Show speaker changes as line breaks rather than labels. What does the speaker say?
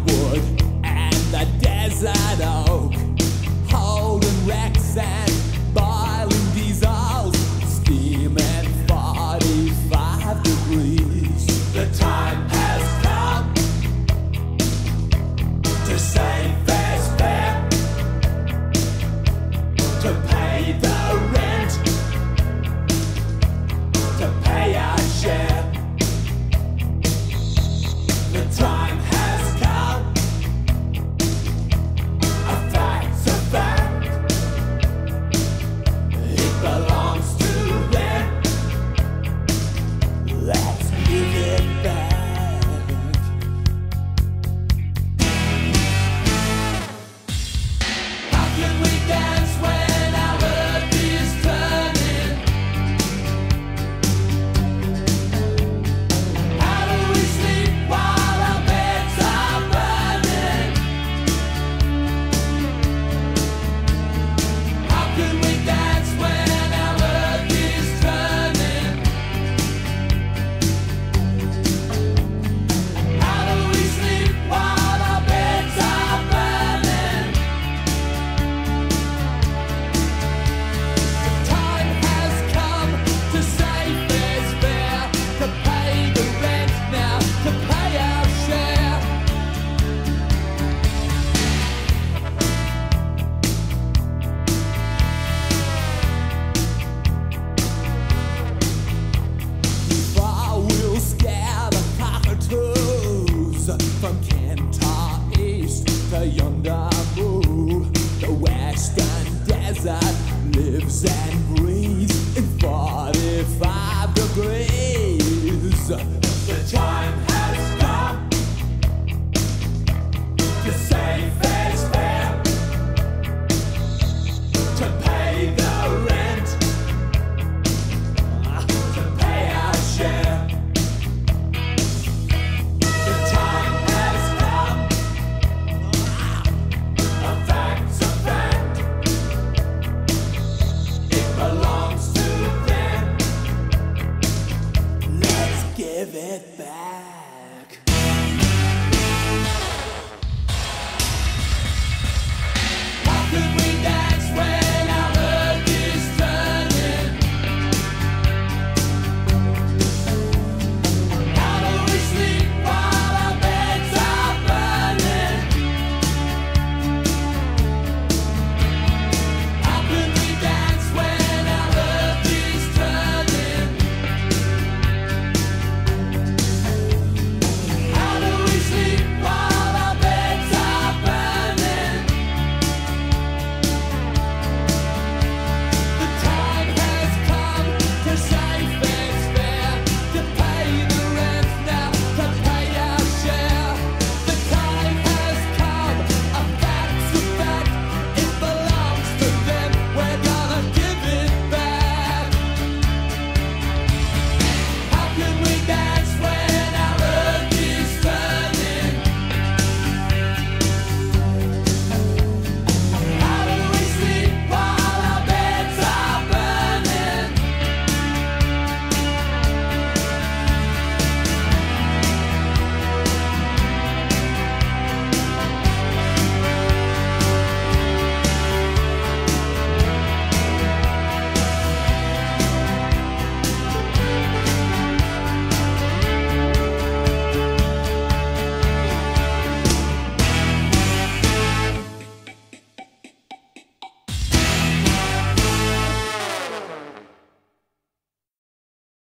hardwood and the desert oak, holding wrecks and boiling diesels, steam at 45 degrees. The time has come to save fair's fare, to pay the rent, to pay our share. The time has come, a fact's a fact, it belongs to them, let's give it back. How can we dance when our earth is turning? How do we sleep while our beds are burning? How can we dance when our earth is turning? How do we sleep while our beds are burning? The time has come to save fair's fair, to pay the rent now, to pay our share. I will scare the cockatoos from Kentar East to yonder Moo. The western desert lives and breathes in 45 degrees. The time